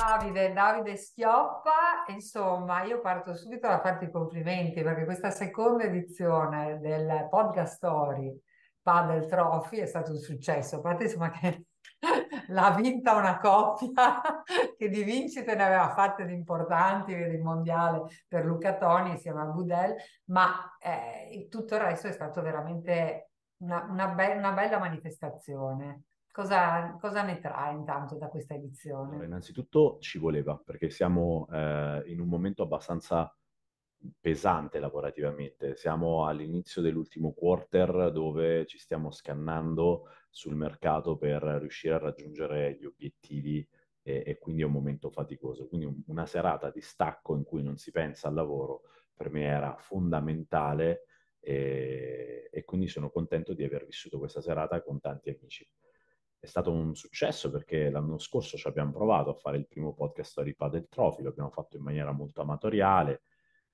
Davide Schioppa, insomma, io parto subito da farti i complimenti perché questa seconda edizione del Podcast Story Padel Trophy è stato un successo. A parte insomma che l'ha vinta una coppia che di vincite ne aveva fatte di importanti, vedi il mondiale per Luca Toni insieme a Budel, ma tutto il resto è stato veramente una bella manifestazione. Cosa ne trae intanto da questa Allora, edizione? innanzitutto ci voleva, perché siamo in un momento abbastanza pesante lavorativamente. Siamo all'inizio dell'ultimo quarter dove ci stiamo scannando sul mercato per riuscire a raggiungere gli obiettivi e quindi è un momento faticoso. Quindi una serata di stacco in cui non si pensa al lavoro per me era fondamentale e quindi sono contento di aver vissuto questa serata con tanti amici. È stato un successo perché l'anno scorso ci abbiamo provato a fare il primo podcast Story Padel Trophy, lo abbiamo fatto in maniera molto amatoriale.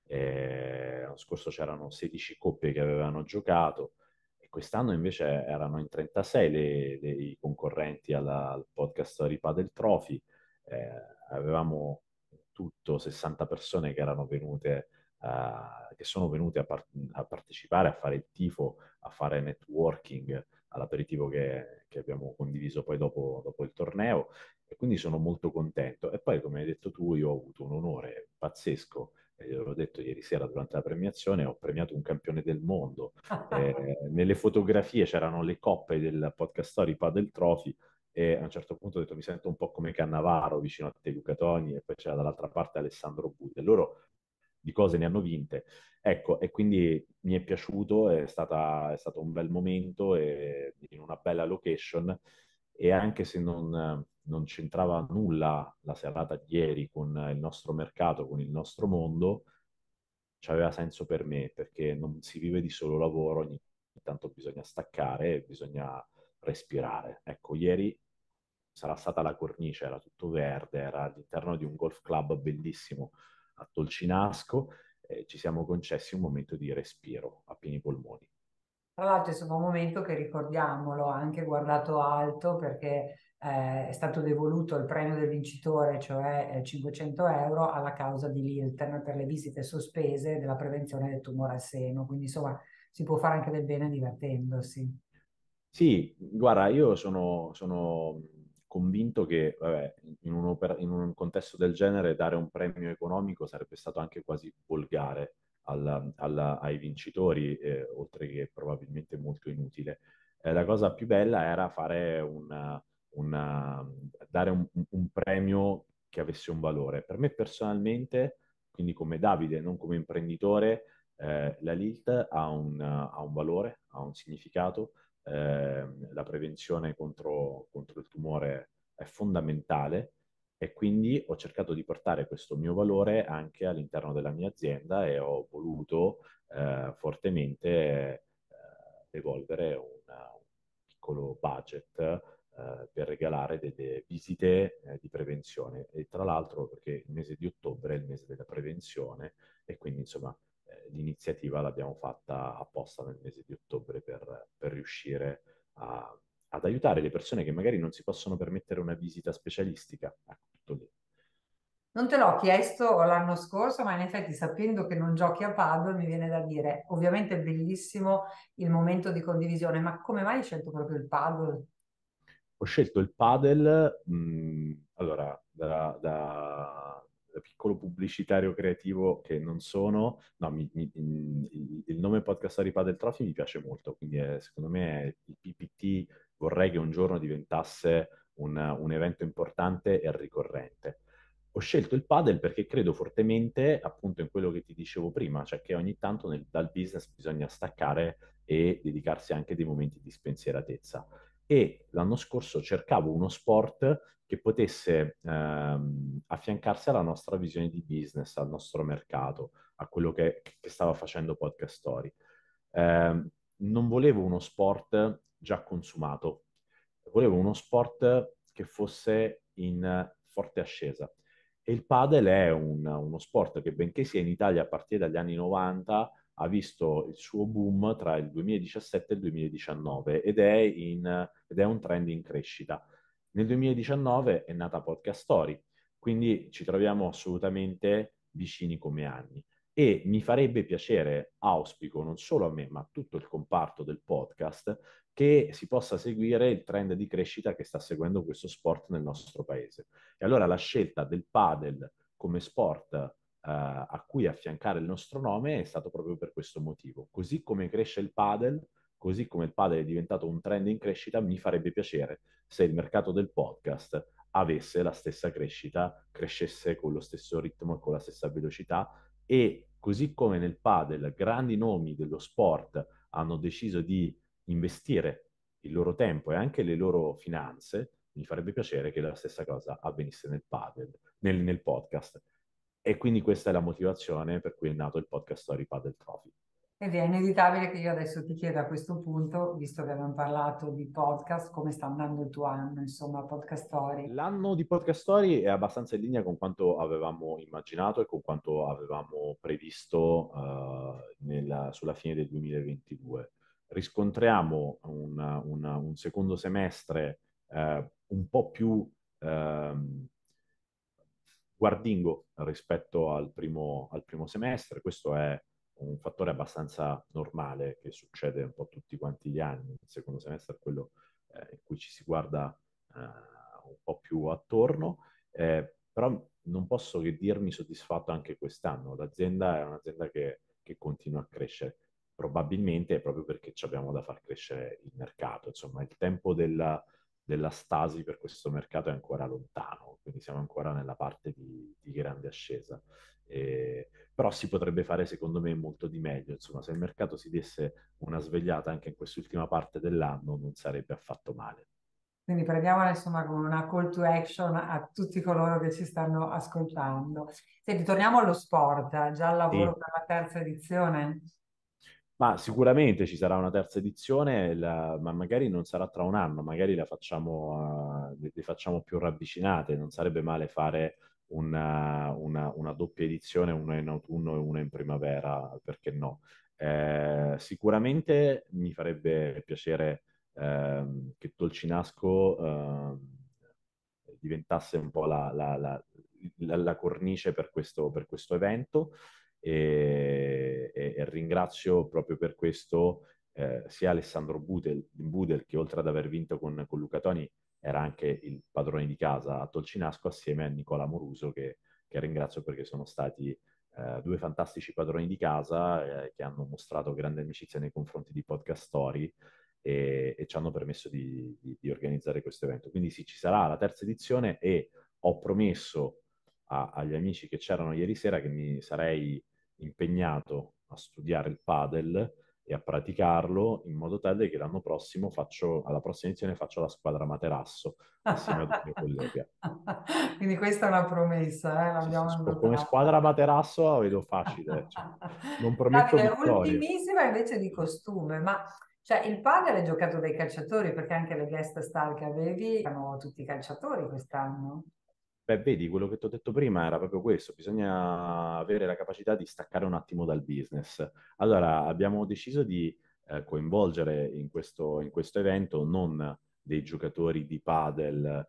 L'anno scorso c'erano 16 coppie che avevano giocato e quest'anno invece erano in 36 i concorrenti al podcast Story Padel Trophy. Eh, avevamo tutto 60 persone che erano venute, che sono venute a partecipare, a fare il tifo, a fare networking all'aperitivo che abbiamo condiviso poi dopo il torneo e quindi sono molto contento. E poi, come hai detto tu, io ho avuto un onore pazzesco, l'ho detto ieri sera durante la premiazione, ho premiato un campione del mondo. Nelle fotografie c'erano le coppe del podcast Story Padel Trophy e a un certo punto ho detto mi sento un po' come Cannavaro vicino a te Luca Toni e poi c'era dall'altra parte Alessandro Budde. Loro di cose ne hanno vinte. Ecco, e quindi mi è piaciuto, è stato un bel momento in una bella location e anche se non c'entrava nulla la serata di ieri con il nostro mercato, con il nostro mondo, c'aveva senso per me perché non si vive di solo lavoro, ogni tanto bisogna staccare e bisogna respirare. Ecco, ieri sarà stata la cornice, era tutto verde, era all'interno di un golf club bellissimo a Dolcinasco, ci siamo concessi un momento di respiro a pieni polmoni. Tra l'altro, insomma, un momento che ricordiamolo, anche guardato alto, perché è stato devoluto il premio del vincitore, cioè 500 euro, alla causa di Lilten per le visite sospese della prevenzione del tumore al seno. Quindi, insomma, si può fare anche del bene divertendosi. Sì, guarda, io sono convinto che vabbè, in un contesto del genere dare un premio economico sarebbe stato anche quasi volgare ai vincitori, oltre che probabilmente molto inutile. La cosa più bella era fare una- dare un premio che avesse un valore. Per me personalmente, quindi come Davide, non come imprenditore, la LILT ha un valore, ha un significato. La prevenzione contro il tumore è fondamentale e quindi ho cercato di portare questo mio valore anche all'interno della mia azienda e ho voluto fortemente devolvere un piccolo budget per regalare delle visite di prevenzione e tra l'altro perché il mese di ottobre è il mese della prevenzione e quindi insomma l'iniziativa l'abbiamo fatta apposta nel mese di ottobre per riuscire ad aiutare le persone che magari non si possono permettere una visita specialistica. Ecco, tutto lì. Non te l'ho chiesto l'anno scorso, ma in effetti sapendo che non giochi a paddle mi viene da dire, ovviamente è bellissimo il momento di condivisione, ma come mai hai scelto proprio il paddle? Ho scelto il padel, allora, da piccolo pubblicitario creativo che non sono, no, il nome Podcast di Padel Trophy mi piace molto, quindi secondo me il PPT vorrei che un giorno diventasse un evento importante e ricorrente. Ho scelto il padel perché credo fortemente appunto in quello che ti dicevo prima, cioè che ogni tanto dal business bisogna staccare e dedicarsi anche dei momenti di spensieratezza e l'anno scorso cercavo uno sport che potesse affiancarsi alla nostra visione di business, al nostro mercato, a quello che stava facendo Podcast Story. Non volevo uno sport già consumato, volevo uno sport che fosse in forte ascesa. E il padel è uno sport che, benché sia in Italia a partire dagli anni 90, ha visto il suo boom tra il 2017 e il 2019 ed è un trend in crescita. Nel 2019 è nata Podcast Story, quindi ci troviamo assolutamente vicini come anni. E mi farebbe piacere, auspico non solo a me, ma a tutto il comparto del podcast, che si possa seguire il trend di crescita che sta seguendo questo sport nel nostro paese. E allora la scelta del padel come sport a cui affiancare il nostro nome è stato proprio per questo motivo. Così come cresce il padel, così come il padel è diventato un trend in crescita, mi farebbe piacere se il mercato del podcast avesse la stessa crescita, crescesse con lo stesso ritmo e con la stessa velocità e così come nel padel grandi nomi dello sport hanno deciso di investire il loro tempo e anche le loro finanze, mi farebbe piacere che la stessa cosa avvenisse nel padel, nel podcast. E quindi questa è la motivazione per cui è nato il podcast Story Padel Trophy. Ed è inevitabile che io adesso ti chieda a questo punto, visto che abbiamo parlato di podcast, come sta andando il tuo anno, insomma, Podcast Story. L'anno di Podcast Story è abbastanza in linea con quanto avevamo immaginato e con quanto avevamo previsto sulla fine del 2022. Riscontriamo un secondo semestre un po' più guardingo rispetto al primo semestre. Questo è un fattore abbastanza normale che succede un po' tutti quanti gli anni. Il secondo semestre è quello in cui ci si guarda un po' più attorno, però non posso che dirmi soddisfatto anche quest'anno. L'azienda è un'azienda che continua a crescere, probabilmente è proprio perché ci abbiamo da far crescere il mercato. Insomma, il tempo della stasi per questo mercato è ancora lontano, quindi siamo ancora nella parte di grande ascesa. Però si potrebbe fare secondo me molto di meglio, insomma se il mercato si desse una svegliata anche in quest'ultima parte dell'anno non sarebbe affatto male. Quindi prendiamola insomma come una call to action a tutti coloro che ci stanno ascoltando. Senti, torniamo allo sport, già al lavoro Sì. per la terza edizione. Ma sicuramente ci sarà una terza edizione, ma magari non sarà tra un anno, magari le facciamo più ravvicinate, non sarebbe male fare una doppia edizione, una in autunno e una in primavera, perché no? Sicuramente mi farebbe piacere che Dolcinasco diventasse un po' la cornice per questo evento e ringrazio proprio per questo sia Alessandro Budel, che oltre ad aver vinto con Luca Toni era anche il padrone di casa a Tolcinasco, assieme a Nicola Moruso che ringrazio perché sono stati due fantastici padroni di casa che hanno mostrato grande amicizia nei confronti di Podcast Story e ci hanno permesso di organizzare questo evento. Quindi sì, ci sarà la terza edizione e ho promesso agli amici che c'erano ieri sera che mi sarei impegnato a studiare il padel e a praticarlo in modo tale che l'anno prossimo alla prossima edizione faccio la squadra Materasso assieme ad un mio collega. Quindi questa è una promessa, Sì, sì, l'abbiamo come annotata. squadra Materasso la vedo facile, cioè, non prometto Davide, vittorie. ultimissima invece di costume, ma cioè, il padel è giocato dai calciatori perché anche le guest star che avevi erano tutti calciatori quest'anno. Beh, vedi, quello che ti ho detto prima era proprio questo, bisogna avere la capacità di staccare un attimo dal business. Allora, abbiamo deciso di coinvolgere in questo evento non dei giocatori di padel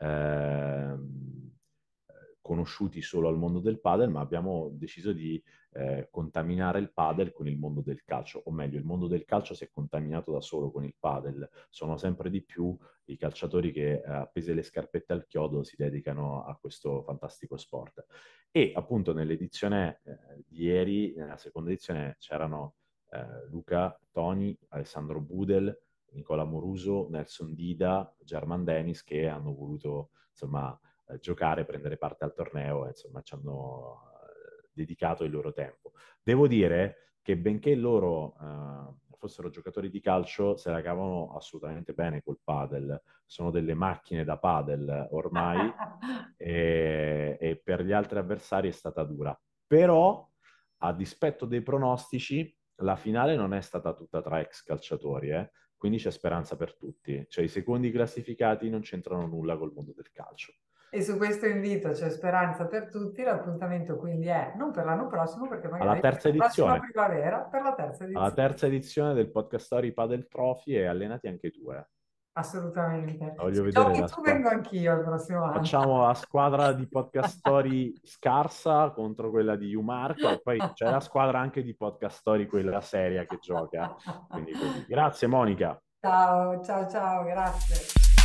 conosciuti solo al mondo del padel, ma abbiamo deciso di contaminare il padel con il mondo del calcio, o meglio, il mondo del calcio si è contaminato da solo con il padel. Sono sempre di più i calciatori che, appese le scarpette al chiodo, si dedicano a questo fantastico sport. E appunto nell'edizione di ieri, nella seconda edizione, c'erano Luca Toni, Alessandro Budel, Nicola Moruso, Nelson Dida, German Dennis che hanno voluto insomma giocare, prendere parte al torneo e insomma ci hanno dedicato il loro tempo. Devo dire che benché loro fossero giocatori di calcio, se la cavano assolutamente bene col padel. Sono delle macchine da padel ormai e per gli altri avversari è stata dura. Però, a dispetto dei pronostici, la finale non è stata tutta tra ex calciatori, quindi c'è speranza per tutti. Cioè, i secondi classificati non c'entrano nulla col mondo del calcio. E su questo invito c'è speranza per tutti. L'appuntamento quindi è non per l'anno prossimo, perché Alla magari per terza la prossima edizione, primavera, per la terza alla edizione. terza edizione del Podcast Story Padel Trophy e allenati anche tu, eh. assolutamente. Voglio Se vedere giochi la tu, squadra. vengo anch'io il prossimo anno. Facciamo la squadra di Podcast Story scarsa contro quella di Umark e poi c'è la squadra anche di Podcast Story, quella seria che gioca. Quindi così. Grazie Monica. Ciao, ciao, ciao, grazie.